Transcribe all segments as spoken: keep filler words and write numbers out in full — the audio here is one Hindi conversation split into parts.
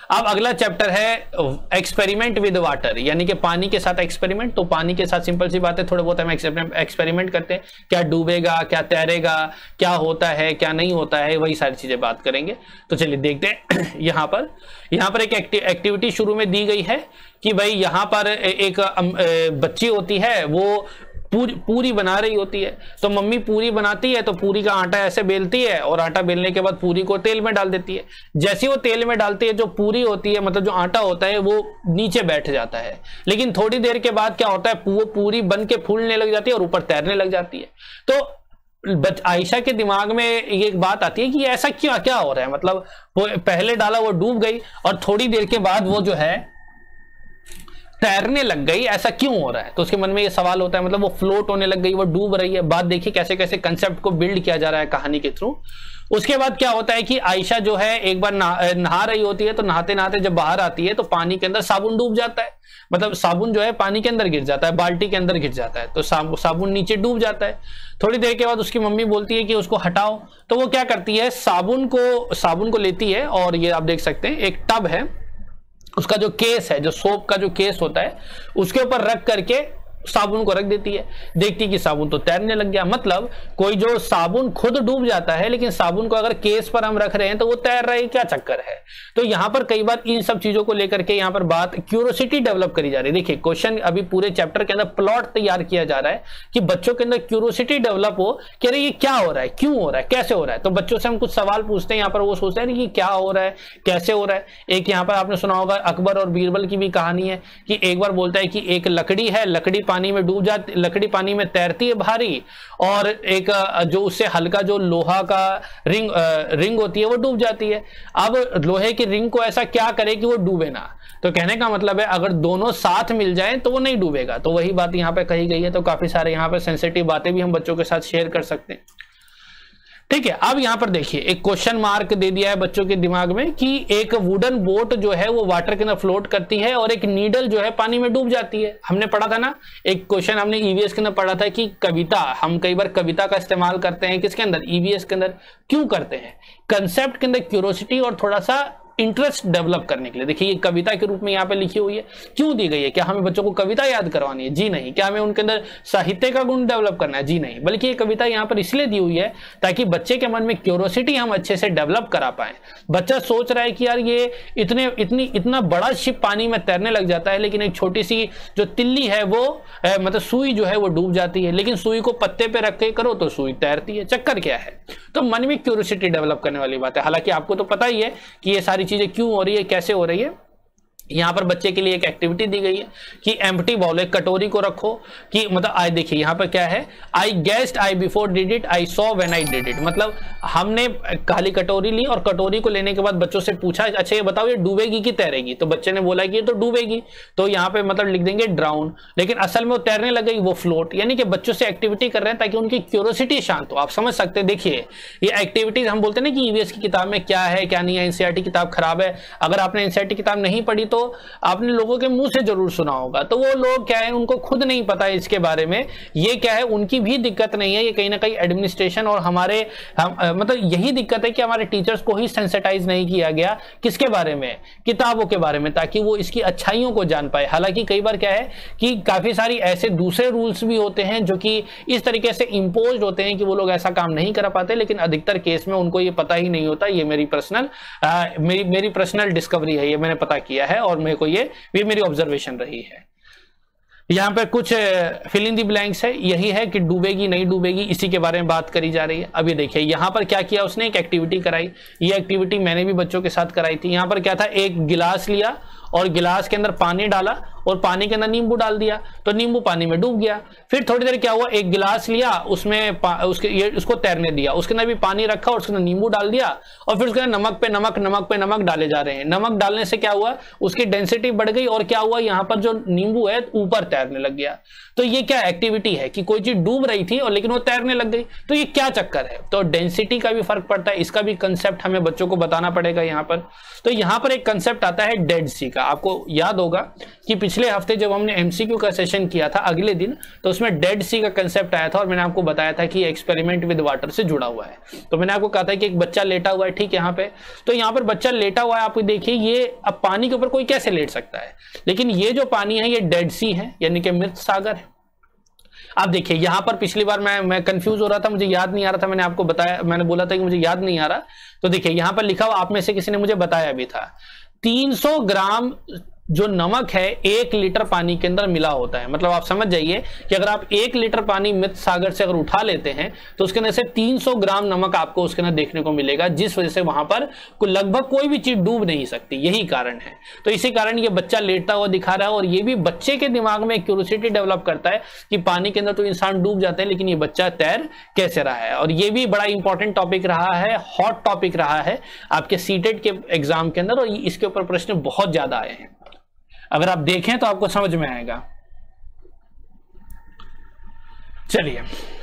अब अगला चैप्टर है एक्सपेरिमेंट विद वाटर, यानी कि पानी के साथ एक्सपेरिमेंट। तो पानी के साथ सिंपल सी बात है, थोड़े बहुत हम एक्सपेरिमेंट करते हैं, क्या डूबेगा, क्या तैरेगा, क्या होता है, क्या नहीं होता है, वही सारी चीजें बात करेंगे। तो चलिए देखते हैं। यहाँ पर यहाँ पर एक एक्टिविटी शुरू में दी गई है कि भाई यहाँ पर एक बच्ची होती है, वो पूरी पूरी बना रही होती है। तो मम्मी पूरी बनाती है, तो पूरी का आटा ऐसे बेलती है और आटा बेलने के बाद पूरी को तेल में डाल देती है। जैसे वो तेल में डालती है, जो पूरी होती है, मतलब जो आटा होता है, वो नीचे बैठ जाता है। लेकिन थोड़ी देर के बाद क्या होता है, वो पूरी बन के फूलने लग जाती है और ऊपर तैरने लग जाती है। तो आयशा के दिमाग में ये एक बात आती है कि ऐसा क्या क्या हो रहा है, मतलब वो पहले डाला वो डूब गई और थोड़ी देर के बाद वो जो है तैरने लग गई, ऐसा क्यों हो रहा है। तो उसके मन में ये सवाल होता है, मतलब वो फ्लोट होने लग गई, वो डूब रही है। बात देखिए कैसे कैसे कंसेप्ट को बिल्ड किया जा रहा है कहानी के थ्रू। उसके बाद क्या होता है कि आयशा जो है एक बार नहा, नहा रही होती है, तो नहाते नहाते जब बाहर आती है तो पानी के अंदर साबुन डूब जाता है, मतलब साबुन जो है पानी के अंदर गिर जाता है, बाल्टी के अंदर गिर जाता है, तो साबुन नीचे डूब जाता है। थोड़ी देर के बाद उसकी मम्मी बोलती है कि उसको हटाओ। तो वो क्या करती है, साबुन को साबुन को लेती है और ये आप देख सकते हैं एक टब है, उसका जो केस है, जो सोप का जो केस होता है, उसके ऊपर रख करके साबुन को रख देती है। देखती कि साबुन तो तैरने लग गया। मतलब कोई जो साबुन खुद डूब जाता है, लेकिन साबुन को अगर केस पर हम रख रहे हैं तो वो तैर रहा है, क्या चक्कर है। तो यहां पर कई बार इन सब चीजों को लेकर के यहां पर बात क्यूरोसिटी डेवलप करी जा रही है। देखिए क्वेश्चन अभी पूरे चैप्टर के अंदर प्लॉट तैयार किया जा रहा है कि बच्चों के अंदर क्यूरोसिटी डेवलप हो कि अरे ये क्या हो रहा है, क्यों हो रहा है, कैसे हो रहा है। तो बच्चों से हम कुछ सवाल पूछते हैं, यहाँ पर वो सोचते हैं कि क्या हो रहा है, कैसे हो रहा है। एक यहाँ पर आपने सुना होगा अकबर और बीरबल की भी कहानी है कि एक बार बोलता है कि एक लकड़ी है, लकड़ी पानी में डूब जाती, लकड़ी पानी में तैरती है भारी, और एक जो उससे हल्का जो लोहा का रिंग रिंग होती है वो डूब जाती है। अब लोहे की रिंग को ऐसा क्या करे कि वो डूबे ना। तो कहने का मतलब है अगर दोनों साथ मिल जाएं तो वो नहीं डूबेगा। तो वही बात यहाँ पे कही गई है। तो काफी सारे यहाँ पे सेंसिटिव बातें भी हम बच्चों के साथ शेयर कर सकते हैं, ठीक है। अब यहां पर देखिए एक क्वेश्चन मार्क दे दिया है बच्चों के दिमाग में कि एक वुडन बोट जो है वो वाटर के अंदर फ्लोट करती है और एक नीडल जो है पानी में डूब जाती है। हमने पढ़ा था ना, एक क्वेश्चन हमने ईवीएस के अंदर पढ़ा था कि कविता, हम कई बार कविता का इस्तेमाल करते हैं किसके अंदर, ईवीएस के अंदर। क्यों करते हैं, कंसेप्ट के अंदर क्यूरोसिटी और थोड़ा सा इंटरेस्ट डेवलप करने के लिए। देखिए ये कविता के रूप में यहाँ पे लिखी हुई है, क्यों दी गई है, क्या हमें बच्चों को कविता याद करवानी है, जी नहीं। क्या हमें उनके अंदर साहित्य का गुण डेवलप करना है, जी नहीं। बल्कि ये कविता यहाँ पर इसलिए दी हुई है ताकि बच्चे के मन में क्यूरोसिटी हम अच्छे से डेवलप करा पाए। बच्चा सोच रहा है कि यार ये इतने इतनी इतना बड़ा शिप पानी में तैरने लग जाता है, लेकिन एक छोटी सी जो तिल्ली है वो ए, मतलब सुई जो है वो डूब जाती है, लेकिन सुई को पत्ते पे रख के करो तो सुई तैरती है, चक्कर क्या है। तो मन में क्यूरोसिटी डेवलप करने वाली बात है। हालांकि आपको तो पता ही है कि ये सारी चीजें क्यों हो रही है, कैसे हो रही है। यहाँ पर बच्चे के लिए एक एक्टिविटी दी गई है कि एम्प्टी बाउल, एक कटोरी को रखो कि मतलब आई, देखिए यहाँ पर क्या है, I guessed I before did it I saw when I did it. मतलब हमने खाली कटोरी ली और कटोरी को लेने के बाद बच्चों से पूछा अच्छा ये बताओ ये डूबेगी कि तैरेगी। तो बच्चे ने बोला कि ये तो डूबेगी, तो यहाँ पे मतलब लिख देंगे ड्राउन, लेकिन असल में वो तैरने लग गई, वो फ्लोट। यानी कि बच्चों से एक्टिविटी कर रहे हैं ताकि उनकी क्यूरोसिटी शांत हो। आप समझ सकते हैं, देखिए ये एक्टिविटीज हम बोलते हैं ना कि ईवीएस की किताब में क्या है क्या नहीं है, एनसीईआरटी किताब खराब है। अगर आपने एनसीईआरटी किताब नहीं पढ़ी तो आपने लोगों के मुंह से जरूर सुना होगा। तो वो लोग क्या है, उनको खुद नहीं पता है इसके बारे में। ये क्या है, उनकी भी दिक्कत नहीं है, ये कहीं ना कहीं एडमिनिस्ट्रेशन और हमारे हम, मतलब यही दिक्कत है कि हमारे टीचर्स को ही सेंसिटाइज नहीं किया गया किसके बारे में, किताबों के बारे में, ताकि वो इसकी अच्छाइयों को जान पाए। हालांकि कई बार क्या है कि काफी सारी ऐसे दूसरे रूल्स भी होते हैं जो कि इस तरीके से इम्पोज होते हैं कि वो लोग ऐसा काम नहीं कर पाते, लेकिन अधिकतर केस में उनको ये पता ही नहीं होता। ये मेरी पर्सनल मेरी मेरी पर्सनल डिस्कवरी है, ये मैंने पता किया है और मेरे को ये भी मेरी ऑब्जर्वेशन रही है। यहां पर कुछ फिल इन दी ब्लैंक्स है, यही है कि डूबेगी नहीं डूबेगी, इसी के बारे में बात करी जा रही है। अब ये देखिए यहां पर क्या किया उसने, एक एक्टिविटी कराई। ये एक्टिविटी मैंने भी बच्चों के साथ कराई थी। यहां पर क्या था, एक गिलास लिया और गिलास के अंदर पानी डाला और पानी के अंदर नींबू डाल दिया, तो नींबू पानी में डूब गया। फिर थोड़ी देर क्या हुआ, एक गिलास लिया, उसमें उसके ये उसको तैरने दिया, उसके अंदर भी पानी रखा और उसके अंदर नींबू डाल दिया, और फिर उसके अंदर नमक पे नमक नमक पे नमक डाले जा रहे हैं। नमक डालने से क्या हुआ, उसकी डेंसिटी बढ़ गई और क्या हुआ, यहाँ पर जो नींबू है ऊपर तैरने लग गया। तो ये क्या एक्टिविटी है कि कोई चीज डूब रही थी और लेकिन वो तैरने लग गई, तो ये क्या चक्कर है। तो डेंसिटी का भी फर्क पड़ता है, इसका भी कंसेप्ट हमें बच्चों को बताना पड़ेगा यहाँ पर। तो यहाँ पर एक कंसेप्ट आता है डेड सी का। आपको याद होगा कि पिछले पिछले हफ्ते जब हमने एमसीक्यू का सेशन किया था अगले दिन, तो उसमें डेड सी का कंसेप्ट आया था और मैंने आपको बताया था कि एक्सपेरिमेंट विद वाटर से जुड़ा हुआ है। तो मैंने आपको कहा था कि एक बच्चा लेटा हुआ है, ठीक है, यहाँ पे, तो यहाँ पर बच्चा लेटा हुआ है, आप देखिए ये अब पानी के ऊपर कोई कैसे लेट सकता है, लेकिन ये जो पानी है ये डेड सी है, यानी कि मृत सागर है। आप देखिए यहाँ पर पिछली बार मैं मैं कंफ्यूज हो रहा था, मुझे याद नहीं आ रहा था, मैंने आपको बताया, मैंने बोला था कि मुझे याद नहीं आ रहा, तो देखिए यहाँ पर लिखा हुआ, आप में से किसी ने मुझे बताया भी था, तीन सौ ग्राम जो नमक है एक लीटर पानी के अंदर मिला होता है। मतलब आप समझ जाइए कि अगर आप एक लीटर पानी मृत सागर से अगर उठा लेते हैं तो उसके अंदर से तीन सौ ग्राम नमक आपको उसके अंदर देखने को मिलेगा, जिस वजह से वहां पर लगभग कोई भी चीज डूब नहीं सकती, यही कारण है। तो इसी कारण ये बच्चा लेटता हुआ दिखा रहा है और ये भी बच्चे के दिमाग में क्यूरियोसिटी डेवलप करता है कि पानी के अंदर तो इंसान डूब जाते हैं, लेकिन ये बच्चा तैर कैसे रहा है। और ये भी बड़ा इंपॉर्टेंट टॉपिक रहा है, हॉट टॉपिक रहा है आपके सीटेट के एग्जाम के अंदर, और इसके ऊपर प्रश्न बहुत ज्यादा आए हैं। अगर आप देखें तो आपको समझ में आएगा। चलिए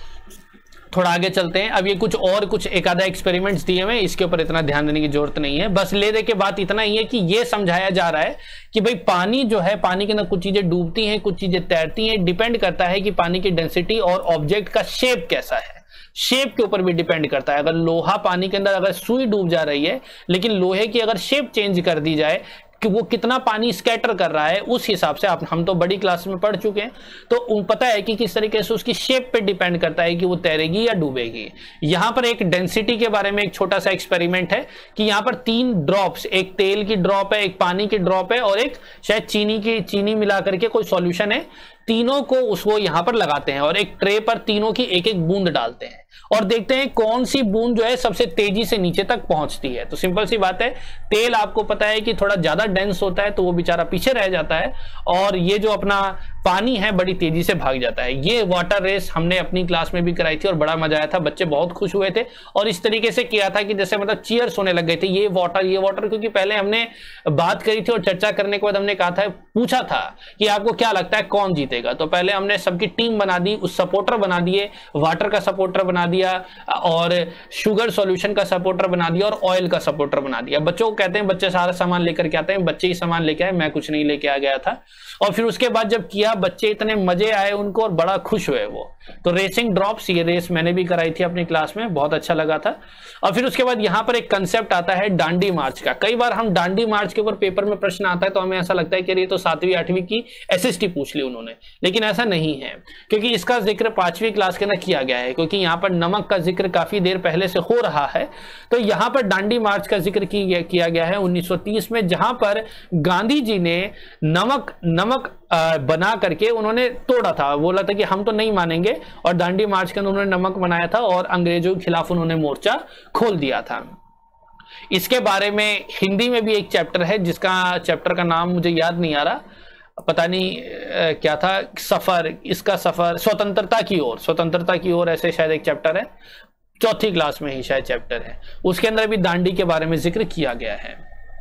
थोड़ा आगे चलते हैं। अब ये कुछ और कुछ एक आधा एक्सपेरिमेंट्स दिए हुए, इसके ऊपर इतना ध्यान देने की जरूरत नहीं है, बस ले दे के बात इतना ही है कि ये समझाया जा रहा है कि भाई पानी जो है, पानी के अंदर कुछ चीजें डूबती हैं, कुछ चीजें तैरती हैं, डिपेंड करता है कि पानी की डेंसिटी और ऑब्जेक्ट का शेप कैसा है, शेप के ऊपर भी डिपेंड करता है। अगर लोहा पानी के अंदर अगर सुई डूब जा रही है, लेकिन लोहे की अगर शेप चेंज कर दी जाए कि वो कितना पानी स्कैटर कर रहा है, उस हिसाब से, आप हम तो बड़ी क्लास में पढ़ चुके हैं, तो पता है कि किस तरीके से उसकी शेप पे डिपेंड करता है कि वो तैरेगी या डूबेगी। यहां पर एक डेंसिटी के बारे में एक छोटा सा एक्सपेरिमेंट है कि यहां पर तीन ड्रॉप्स, एक तेल की ड्रॉप है, एक पानी की ड्रॉप है और एक शायद चीनी की चीनी मिला करके कोई सॉल्यूशन है, तीनों को उसको यहां पर लगाते हैं और एक ट्रे पर तीनों की एक एक बूंद डालते हैं और देखते हैं कौन सी बूंद जो है सबसे तेजी से नीचे तक पहुंचती है। तो सिंपल सी बात है, तेल आपको पता है कि थोड़ा ज्यादा डेंस होता है तो वो बेचारा पीछे रह जाता है, और ये जो अपना पानी है बड़ी तेजी से भाग जाता है। ये वाटर रेस हमने अपनी क्लास में भी कराई थी और बड़ा मजा आया था, बच्चे बहुत खुश हुए थे और इस तरीके से किया था कि जैसे मतलब चीयर्स होने लग गए थे, ये वाटर ये वाटर, क्योंकि पहले हमने बात करी थी और चर्चा करने के बाद हमने कहा था, पूछा था कि आपको क्या लगता है कौन जीतेगा। तो पहले हमने सबकी टीम बना दी, उस सपोर्टर बना दिए, वाटर का सपोर्टर बना दिया और शुगर सॉल्यूशन का सपोर्टर बना दिया और ऑयल का सपोर्टर बना दिया। बच्चों को कहते हैं, बच्चे सारा सामान लेकर के आते हैं, बच्चे ही सामान लेके आए, मैं कुछ नहीं लेके आ गया था। और फिर उसके बाद जब किया, बच्चे इतने मजे आए उनको और बड़ा खुश हुए वो। तो रेसिंग ड्रॉप्स, ये रेस मैंने भी कराई थी अपनी क्लास में, बहुत अच्छा लगा था। और फिर उसके बाद यहाँ पर एक कंसेप्ट आता है डांडी मार्च का। कई बार हम डांडी मार्च के ऊपर पेपर में प्रश्न आता है तो हमें ऐसा लगता है कि ये तो सातवीं आठवीं की एसएसटी पूछ ली उन्होंने, लेकिन ऐसा नहीं है, क्योंकि इसका जिक्र पांचवी क्लास के अंदर किया गया है, क्योंकि यहाँ पर नमक का जिक्र काफी देर पहले से हो रहा है। तो यहाँ पर डांडी मार्च का जिक्र किया गया है उन्नीस सौ तीस में, जहां पर गांधी जी ने नमक नमक बना करके उन्होंने तोड़ा था, बोला था कि हम तो नहीं मानेंगे, और दांडी मार्च के अंदर उन्होंने नमक बनाया था और अंग्रेजों के खिलाफ उन्होंने मोर्चा खोल दिया था। इसके बारे में हिंदी में भी एक चैप्टर है, जिसका चैप्टर का नाम मुझे याद नहीं आ रहा, पता नहीं क्या था, सफर, इसका सफर स्वतंत्रता की ओर, स्वतंत्रता की ओर ऐसे शायद एक चैप्टर है, चौथी क्लास में ही शायद चैप्टर है, उसके अंदर भी दांडी के बारे में जिक्र किया गया है।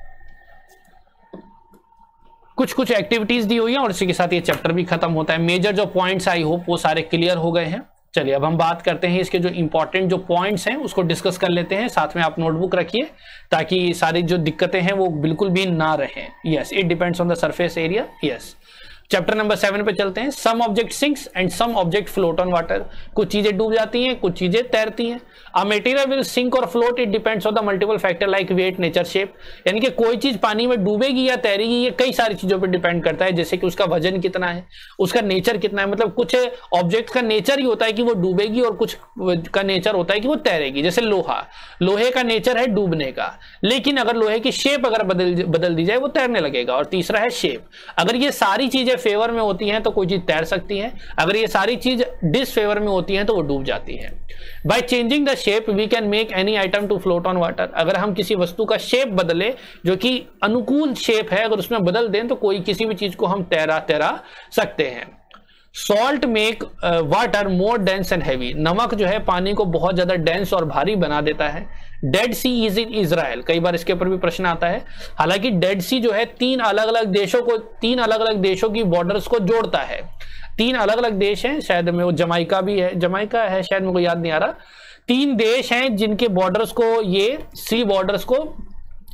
कुछ कुछ एक्टिविटीज दी हुई है और इसी के साथ ये चैप्टर भी खत्म होता है। मेजर जो पॉइंट्स आई होप वो सारे क्लियर हो गए हैं। चलिए अब हम बात करते हैं इसके जो इंपॉर्टेंट जो पॉइंट्स हैं उसको डिस्कस कर लेते हैं। साथ में आप नोटबुक रखिए ताकि सारी जो दिक्कतें हैं वो बिल्कुल भी ना रहें। Yes, it depends on the surface area. Yes, chapter number seven पे चलते हैं। Some object sinks and some object float on water. कुछ चीजें डूब जाती हैं, कुछ चीजें तैरती हैं। अ मटेरियल विल सिंक और float, it depends on the multiple factor like weight, nature, shape. यानी कि कोई चीज पानी में डूबेगी या तैरेगी ये कई सारी चीजों पर डिपेंड करता है, जैसे कि उसका वजन कितना है, उसका नेचर कितना है। मतलब कुछ ऑब्जेक्ट का नेचर ही होता है कि वो डूबेगी और कुछ का नेचर होता है कि वो तैरेगी। जैसे लोहा, लोहे का नेचर है डूबने का, लेकिन अगर लोहे की शेप अगर बदल बदल दी जाए वो तैरने लगेगा। और तीसरा है शेप। अगर ये सारी चीजें फेवर में होती हैं तो कोई चीज तैर सकती है, अगर ये सारी चीज डिसफेवर में होती हैं तो वो डूब जाती है। By changing the shape we can make any item to float on water. अगर हम किसी वस्तु का शेप बदले जो कि अनुकूल शेप है, अगर उसमें बदल दें तो कोई किसी भी चीज को हम तैरा तैरा सकते हैं। Salt make water more dense and heavy. नमक जो है पानी को बहुत ज्यादा डेंस और भारी बना देता है। Dead sea is in Israel, कई बार इसके ऊपर भी प्रश्न आता है। हालांकि डेड सी जो है तीन अलग अलग देशों को तीन अलग अलग देशों की बॉर्डर्स को जोड़ता है। तीन अलग अलग देश हैं, शायद में वो जमाइका भी है, जमाइका है शायद, मेरे को याद नहीं आ रहा। तीन देश हैं जिनके बॉर्डर्स को, ये सी बॉर्डर्स को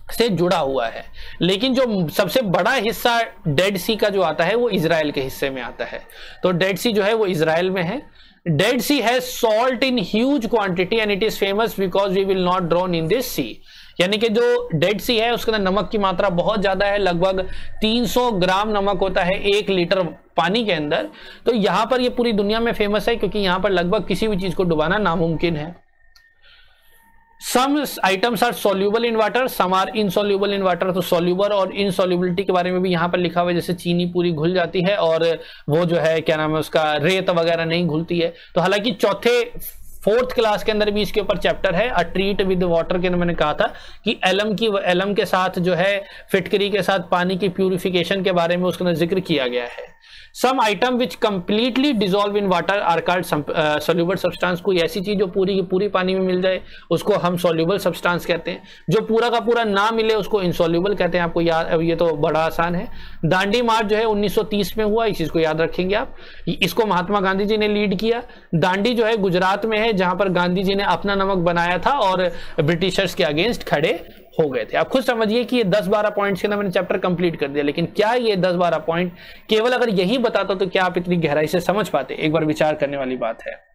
से जुड़ा हुआ है। लेकिन जो सबसे बड़ा हिस्सा डेड सी का जो आता है वो इजराइल के हिस्से में आता है। तो डेड सी जो है वो इजराइल में है। Dead sea has salt in huge quantity and it is famous because we will not drown in this sea. यानी कि जो डेड सी है उसके अंदर नमक की मात्रा बहुत ज्यादा है, लगभग तीन सौ ग्राम नमक होता है एक लीटर पानी के अंदर। तो यहां पर ये पूरी दुनिया में फेमस है क्योंकि यहां पर लगभग किसी भी चीज को डुबाना नामुमकिन है। Some items are soluble in water, some are insoluble in water। तो soluble और insolubility के बारे में भी यहाँ पर लिखा हुआ है, जैसे चीनी पूरी घुल जाती है और वो जो है क्या नाम है उसका रेत वगैरह नहीं घुलती है। तो हालांकि चौथे फोर्थ क्लास के अंदर भी इसके ऊपर चैप्टर है अ ट्रीट विद वाटर के, मैंने कहा था कि एलम की एलम के साथ जो है फिटकरी के साथ पानी की प्यूरिफिकेशन के बारे में उसके अंदर जिक्र किया गया है। Some item which completely dissolve in water are called soluble substance. कोई ऐसी चीज जो पूरी की पूरी पानी में मिल जाए उसको हम सोल्यूबल सब्सटेंस कहते हैं। जो पूरा का पूरा ना मिले उसको इनसोल्यूबल कहते हैं। आपको याद, ये तो बड़ा आसान है। दांडी मार्च जो है उन्नीस सौ तीस में हुआ, इस चीज को याद रखेंगे आप। इसको महात्मा गांधी जी ने लीड किया। दांडी जो है गुजरात में है जहां पर गांधी जी ने अपना नमक बनाया था और ब्रिटिशर्स के अगेंस्ट खड़े हो गए थे। आप खुद समझिए कि ये दस बारह पॉइंट्स के अंदर मैंने चैप्टर कंप्लीट कर दिया, लेकिन क्या ये दस बारह पॉइंट केवल अगर यही बताता तो क्या आप इतनी गहराई से समझ पाते? एक बार विचार करने वाली बात है।